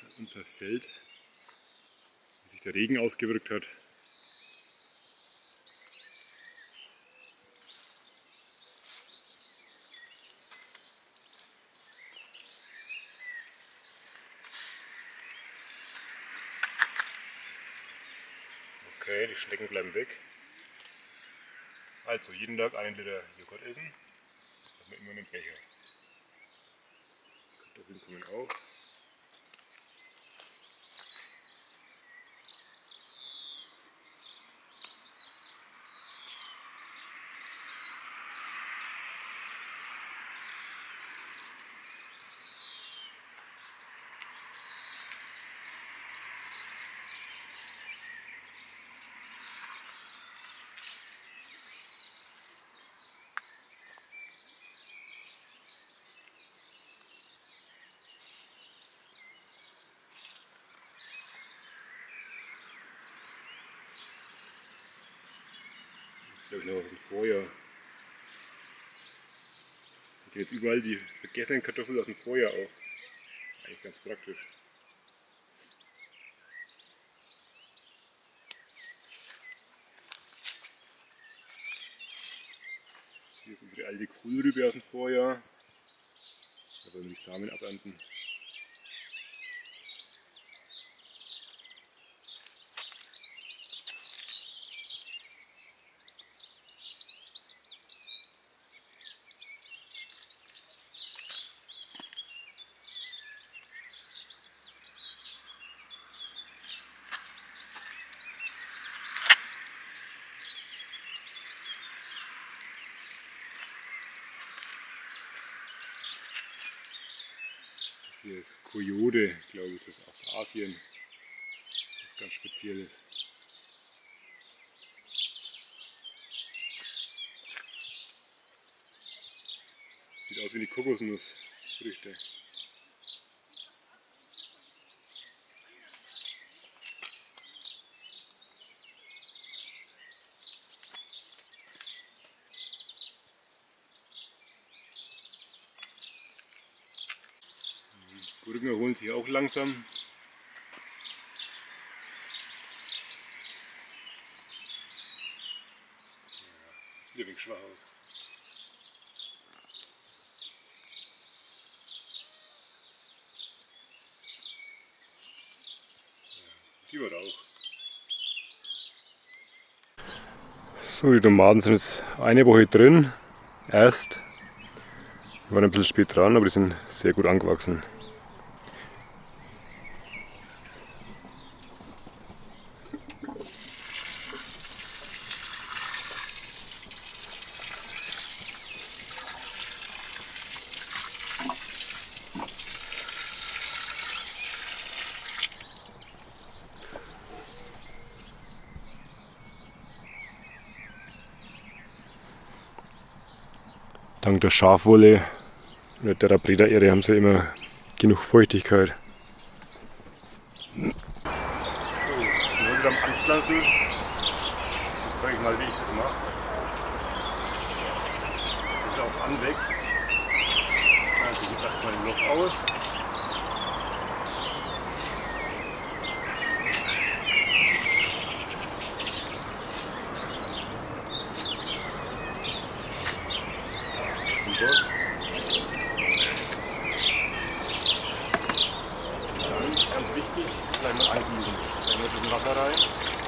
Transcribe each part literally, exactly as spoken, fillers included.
unser Feld, wie sich der Regen ausgewirkt hat. Okay, die Schnecken bleiben weg. Also jeden Tag einen Liter Joghurt essen, dann haben wir immer einen Becher. Kartoffeln kommen auch. Glaube ich noch aus dem Vorjahr. Da gehen jetzt überall die vergessenen Kartoffeln aus dem Vorjahr auf. Eigentlich ganz praktisch. Hier ist unsere alte Kohlrübe aus dem Vorjahr. Da wollen wir die Samen abernten. Das hier ist Koyote, glaube ich, das ist aus Asien. Was ganz Spezielles. Sieht aus wie die Kokosnussfrüchte. Die Gurken erholen sich auch langsam. Das sieht ein wenig schwach aus. Die wird auch. So, die Tomaten sind jetzt eine Woche drin. Erst. Wir waren ein bisschen spät dran, aber die sind sehr gut angewachsen. Dank der Schafwolle oder der Rabreda-Ähre haben sie immer genug Feuchtigkeit. So, ich bin wieder am Anpflanzen. Ich zeige euch mal, wie ich das mache. Dass es auch anwächst. Also ich lasse mal ein Loch aus. Kompost. Dann, ganz wichtig, gleich mal angießen. Dann wird das Wasser rein.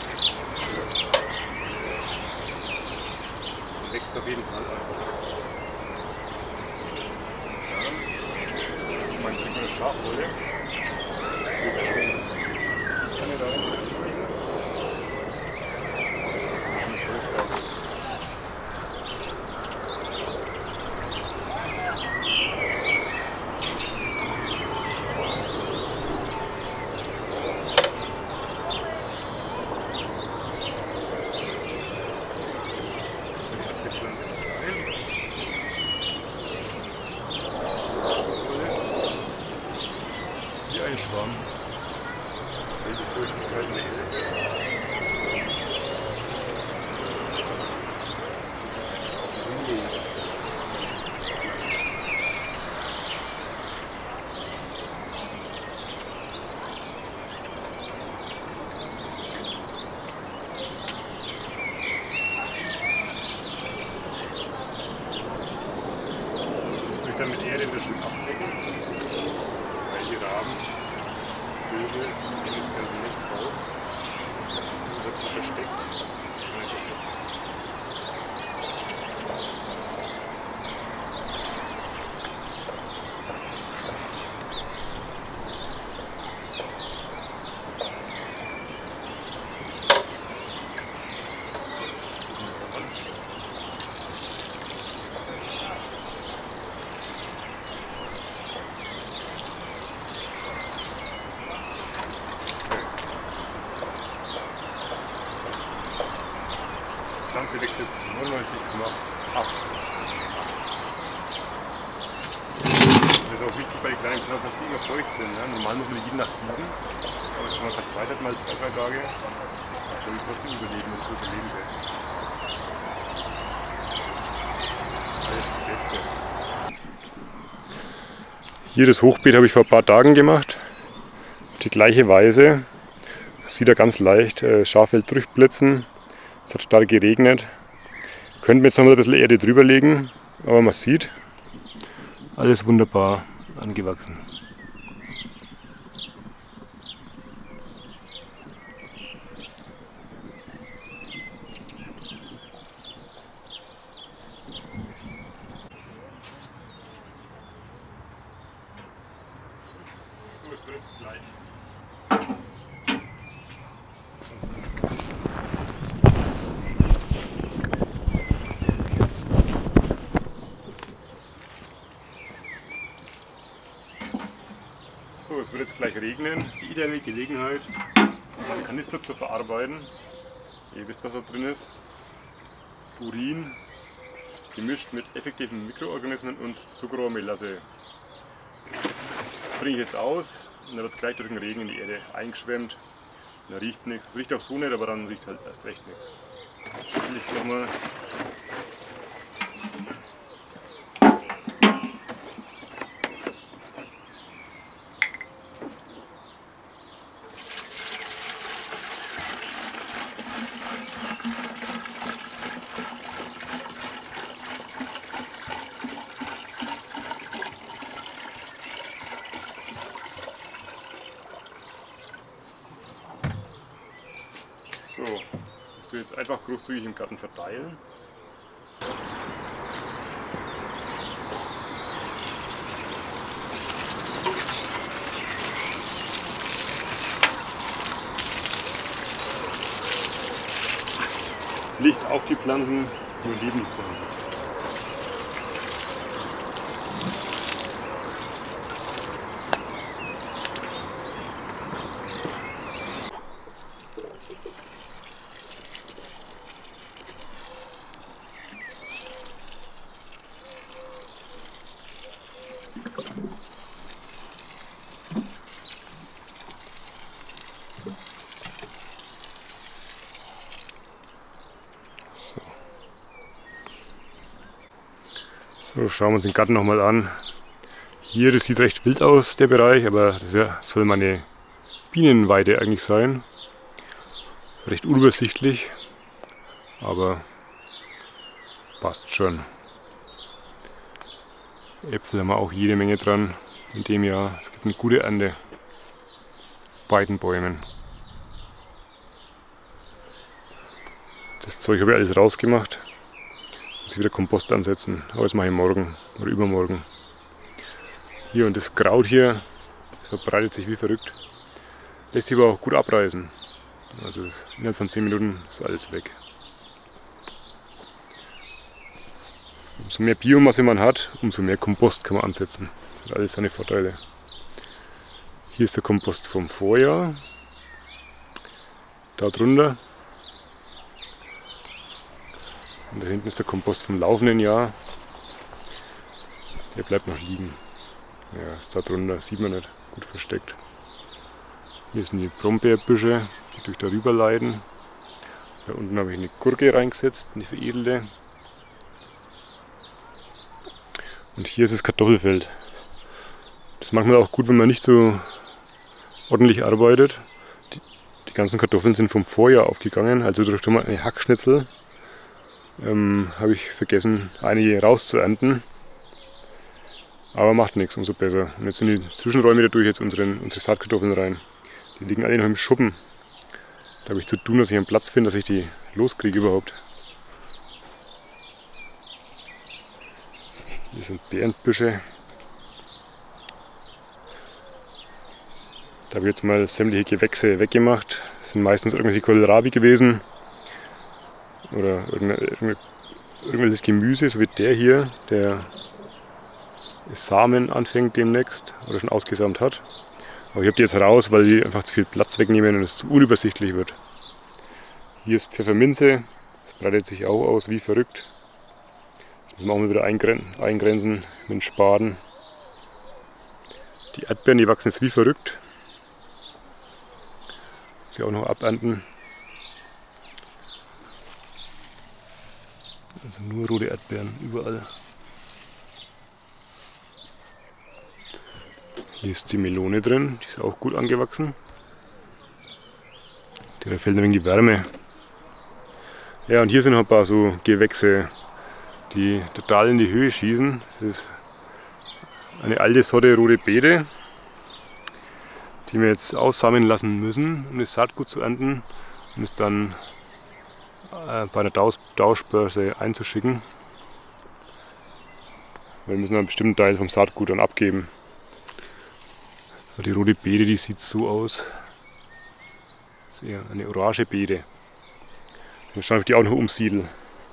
Dann wächst auf jeden Fall an. Dann mein Trick mit der Schafwolle. Wird ja schon. Das kann ich da rein. Schon vollgesaugt. Wie ein Schwamm. Welche Feuchtigkeit in der Erde. Vogel, den das ganze Nest baut. Und das hat sich versteckt. Die Pflanze wächst jetzt zu neunundneunzig Komma acht Prozent. Das ist auch wichtig bei den kleinen Pflanzen, dass die immer feucht sind. Ja? Normal muss man jede Nacht gießen, aber wenn man keine Zeit hat, mal zwei, drei Tage, soll die trotzdem überleben und so überleben sie. Alles das Beste. Hier das Hochbeet habe ich vor ein paar Tagen gemacht. Auf die gleiche Weise. Das sieht da ganz leicht äh, Schafeld durchblitzen. Es hat stark geregnet. Könnten wir jetzt noch mal ein bisschen Erde drüber legen, aber man sieht, alles wunderbar angewachsen. So, es wird jetzt gleich. So, es wird jetzt gleich regnen. Das ist die ideale Gelegenheit, einen Kanister zu verarbeiten. Ihr wisst, was da drin ist. Urin, gemischt mit effektiven Mikroorganismen und Zuckerrohrmelasse. Das bringe ich jetzt aus und dann wird es gleich durch den Regen in die Erde eingeschwemmt. Und da riecht nichts. Es riecht auch so nicht, aber dann riecht halt erst recht nichts. Schüttel ich nochmal. So, das tue ich jetzt einfach großzügig im Garten verteilen. Licht auf die Pflanzen, nur lieben Pflanzen. So, schauen wir uns den Garten nochmal an. Hier, das sieht recht wild aus, der Bereich, aber das soll meine Bienenweide eigentlich sein. Recht unübersichtlich, aber passt schon. Äpfel haben wir auch jede Menge dran in dem Jahr. Es gibt eine gute Ernte auf beiden Bäumen. Das Zeug habe ich alles rausgemacht. Muss ich wieder Kompost ansetzen, aber das mache ich morgen oder übermorgen. Hier und das Kraut hier, das verbreitet sich wie verrückt. Lässt sich aber auch gut abreißen. Also das, innerhalb von zehn Minuten ist alles weg. Umso mehr Biomasse man hat, umso mehr Kompost kann man ansetzen. Das hat alles seine Vorteile. Hier ist der Kompost vom Vorjahr. Da drunter. Und da hinten ist der Kompost vom laufenden Jahr. Der bleibt noch liegen. Ja, ist da drunter, sieht man nicht. Gut versteckt. Hier sind die Brombeerbüsche, die durch darüber leiden. Da unten habe ich eine Gurke reingesetzt, eine veredelte. Und hier ist das Kartoffelfeld. Das ist manchmal auch gut, wenn man nicht so ordentlich arbeitet. Die, die ganzen Kartoffeln sind vom Vorjahr aufgegangen, also durch eine Hackschnitzel. Ähm, habe ich vergessen, einige rauszuernten. Aber macht nichts, umso besser. Und jetzt sind die Zwischenräume, da tue ich jetzt unsere, unsere Saatkartoffeln rein. Die liegen alle noch im Schuppen. Da habe ich zu tun, dass ich einen Platz finde, dass ich die loskriege überhaupt. Hier sind Beerenbüsche. Da habe ich jetzt mal sämtliche Gewächse weggemacht. Das sind meistens irgendwelche Kohlrabi gewesen. Oder irgendwelches Gemüse, so wie der hier, der Samen anfängt demnächst oder schon ausgesamt hat. Aber ich habe die jetzt raus, weil die einfach zu viel Platz wegnehmen und es zu unübersichtlich wird. Hier ist Pfefferminze, das breitet sich auch aus wie verrückt. Das müssen wir auch mal wieder eingrenzen mit dem Spaten. Die Erdbeeren, die wachsen jetzt wie verrückt. Sie auch noch abernten. Also nur rote Erdbeeren überall. Hier ist die Melone drin, die ist auch gut angewachsen. Da fällt ein wenig die Wärme. Ja, und hier sind noch ein paar so Gewächse, die total in die Höhe schießen. Das ist eine alte Sorte rote Beete, die wir jetzt aussamen lassen müssen, um das Saatgut zu ernten und es dann bei einer Tauschbörse einzuschicken. Wir müssen einen bestimmten Teil vom Saatgut dann abgeben. Die rote Beete, die sieht so aus. Das ist eher eine orange Beete. Mal schauen, ob ich die auch noch umsiedle.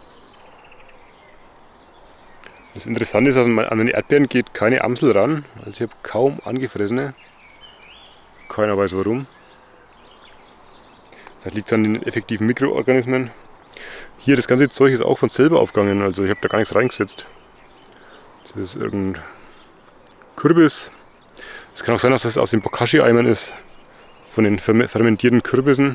Das Interessante ist, dass an meine Erdbeeren geht keine Amsel ran. Also ich habe kaum angefressene. Keiner weiß warum. Das liegt an den effektiven Mikroorganismen. Hier, das ganze Zeug ist auch von selber aufgegangen. Also ich habe da gar nichts reingesetzt. Das ist irgendein Kürbis. Es kann auch sein, dass das aus den Bokashi-Eimern ist. Von den fermentierten Kürbissen.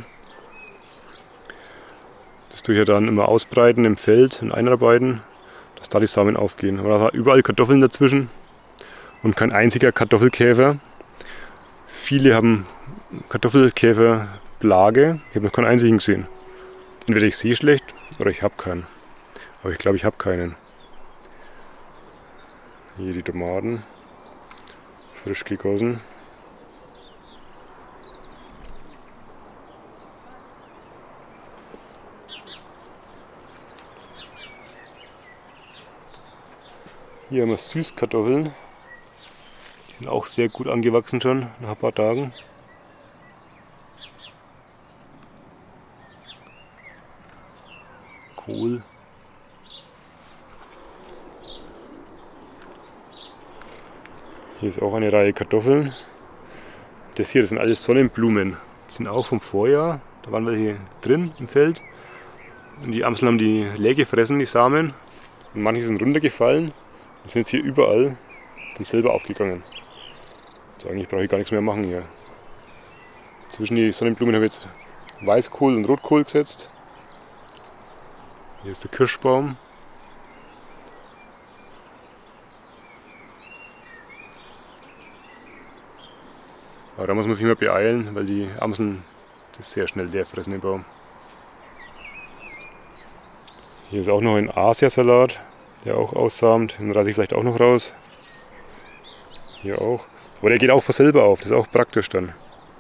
Das tue ich ja dann immer ausbreiten im Feld und einarbeiten, dass da die Samen aufgehen. Aber da war überall Kartoffeln dazwischen und kein einziger Kartoffelkäfer. Viele haben Kartoffelkäferplage. Ich habe noch keinen einzigen gesehen. Entweder ich sehe schlecht oder ich habe keinen. Aber ich glaube, ich habe keinen. Hier die Tomaten. Frisch gegossen. Hier haben wir Süßkartoffeln. Die sind auch sehr gut angewachsen schon, nach ein paar Tagen. Kohl. Hier ist auch eine Reihe Kartoffeln. Das hier, das sind alles Sonnenblumen. Die sind auch vom Vorjahr. Da waren welche drin im Feld. Und die Amseln haben die leer gefressen, die Samen. Und manche sind runtergefallen. Die sind jetzt hier überall von selber aufgegangen. Also eigentlich brauche ich gar nichts mehr machen hier. Zwischen die Sonnenblumen habe ich jetzt Weißkohl und Rotkohl gesetzt. Hier ist der Kirschbaum. Aber da muss man sich immer beeilen, weil die Amseln das sehr schnell leer fressen im Baum. Hier ist auch noch ein Asiasalat, der auch aussamt. Den reiße ich vielleicht auch noch raus. Hier auch. Aber der geht auch von selber auf, das ist auch praktisch dann.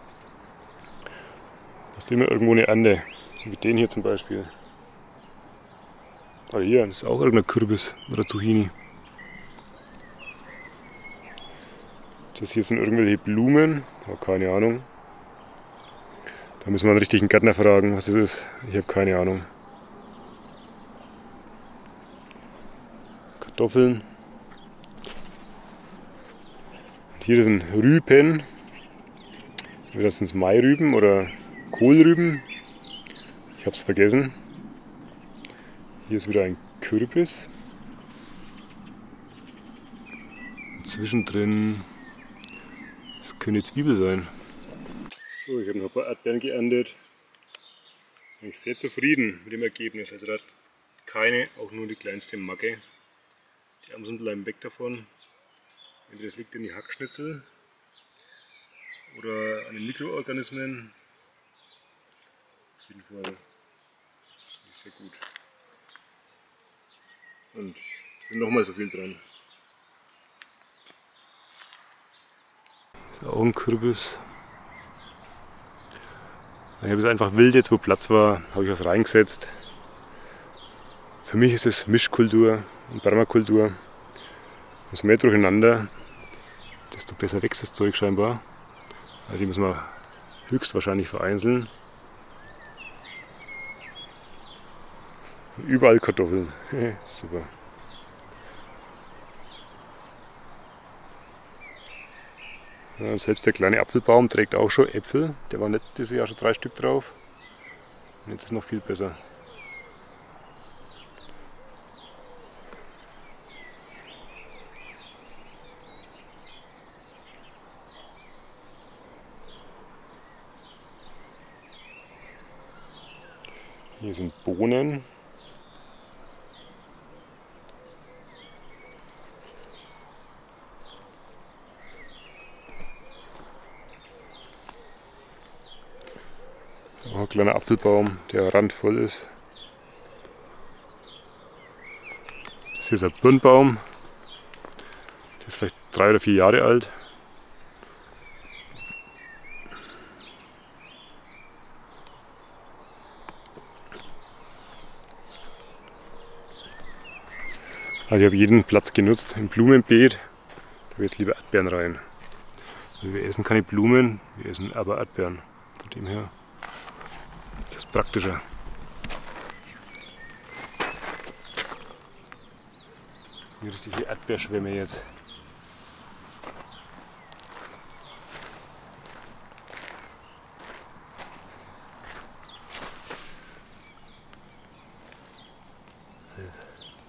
Da ist immer irgendwo eine Ernte. So wie den hier zum Beispiel. Aber hier, das ist auch irgendein Kürbis oder Zucchini. Das hier sind irgendwelche Blumen, aber keine Ahnung. Da müssen wir einen richtigen Gärtner fragen, was das ist. Ich habe keine Ahnung. Kartoffeln. Und hier sind Rüben. Das sind Mairüben oder Kohlrüben. Ich habe es vergessen. Hier ist wieder ein Kürbis. Und zwischendrin, das könnte Zwiebel sein. So, ich habe noch ein paar Erdbeeren geerntet. Bin ich sehr zufrieden mit dem Ergebnis. Also da hat keine, auch nur die kleinste Macke. Die Amseln bleiben weg davon. Entweder das liegt in die Hackschnitzel oder an den Mikroorganismen. Auf jeden Fall ist das sehr gut. Und da sind nochmal so viel dran. Das ist auch ein Kürbis. Ich habe es einfach wild, jetzt wo Platz war, habe ich was reingesetzt. Für mich ist es Mischkultur und Permakultur. Umso mehr durcheinander, desto besser wächst das Zeug scheinbar. Also die muss man höchstwahrscheinlich vereinzeln. Überall Kartoffeln. Super. Ja, selbst der kleine Apfelbaum trägt auch schon Äpfel. Der war letztes Jahr schon drei Stück drauf. Und jetzt ist es noch viel besser. Hier sind Bohnen. Auch ein kleiner Apfelbaum, der randvoll ist. Das hier ist ein Birnbaum. Der ist vielleicht drei oder vier Jahre alt. Also ich habe jeden Platz genutzt im Blumenbeet. Da habe ich jetzt lieber Erdbeeren rein. Also wir essen keine Blumen, wir essen aber Erdbeeren. Von dem her ist das praktischer. Hier richtige Erdbeerschwämme jetzt. Alles.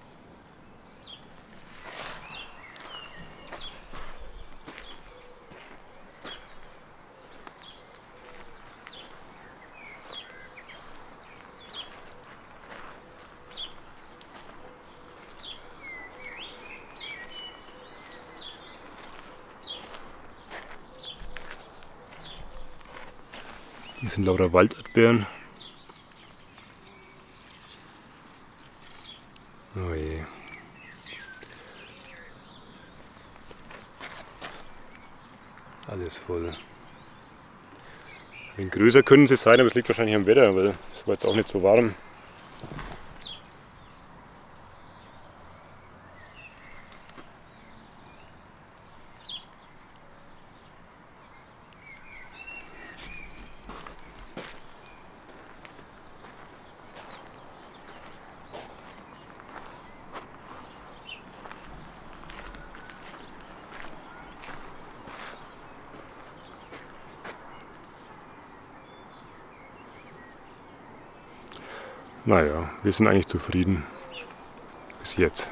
Hier sind lauter Walderdbeeren. Oh je. Alles voll. Ein größer können sie sein, aber es liegt wahrscheinlich am Wetter, weil es war jetzt auch nicht so warm. Naja, wir sind eigentlich zufrieden. Bis jetzt.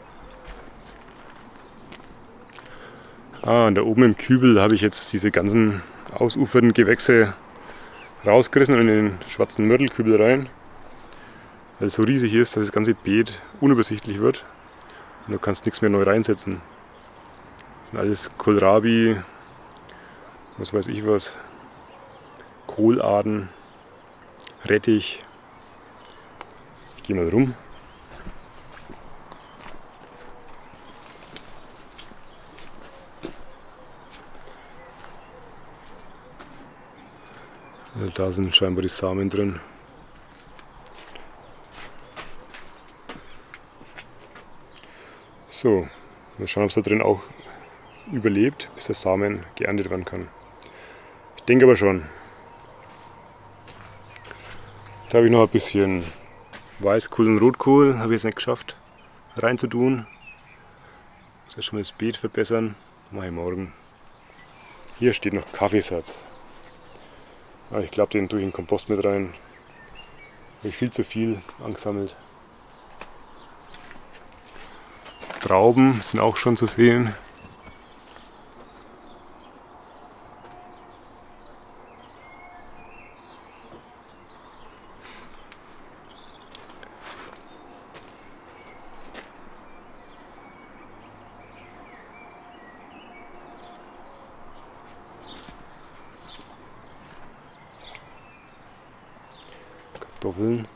Ah, und da oben im Kübel habe ich jetzt diese ganzen ausufernden Gewächse rausgerissen und in den schwarzen Mörtelkübel rein. Weil es so riesig ist, dass das ganze Beet unübersichtlich wird. Und du kannst nichts mehr neu reinsetzen. Das sind alles Kohlrabi, was weiß ich was, Kohlarten, Rettich. Ich gehe mal rum. Also da sind scheinbar die Samen drin. So, mal schauen, ob es da drin auch überlebt, bis der Samen geerntet werden kann. Ich denke aber schon. Da habe ich noch ein bisschen Weißkohl und Rotkohl, habe ich jetzt nicht geschafft reinzutun. Muss ja schon mal das Beet verbessern. Mache ich morgen. Hier steht noch Kaffeesatz. Aber ich glaube, den tue ich in den Kompost mit rein. Habe ich viel zu viel angesammelt. Trauben sind auch schon zu sehen. Kartoffeln.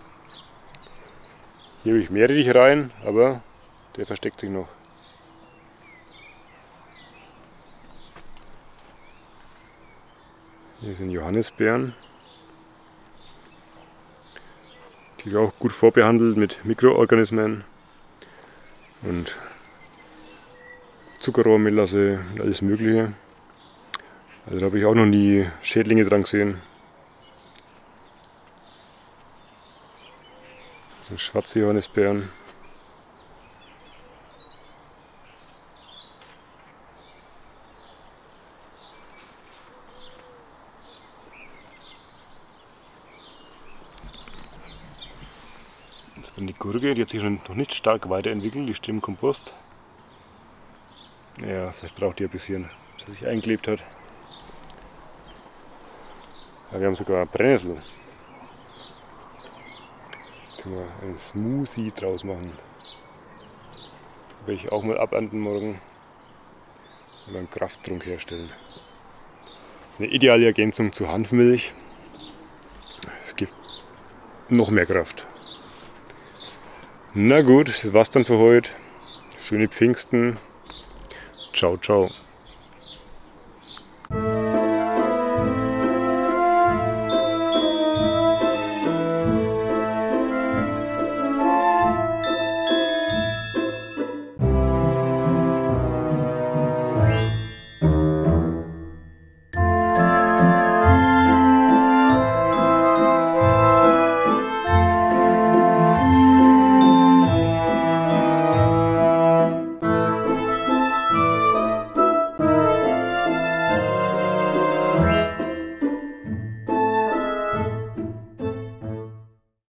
Hier habe ich Meerrettich rein, aber der versteckt sich noch. Hier sind Johannisbeeren. Die auch gut vorbehandelt mit Mikroorganismen und Zuckerrohrmelasse und alles Mögliche. Also da habe ich auch noch nie Schädlinge dran gesehen. Das sind schwarze Johannisbeeren. Das ist die Gurke, die hat sich noch nicht stark weiterentwickelt, die steht im Kompost. Ja, vielleicht braucht die ein bisschen, bis sie sich eingelebt hat. Ja, wir haben sogar Brennnessel. Da können wir einen Smoothie draus machen. Werde ich auch mal abernten morgen und einen Krafttrunk herstellen. Das ist eine ideale Ergänzung zu Hanfmilch. Es gibt noch mehr Kraft. Na gut, das war's dann für heute. Schöne Pfingsten. Ciao, ciao.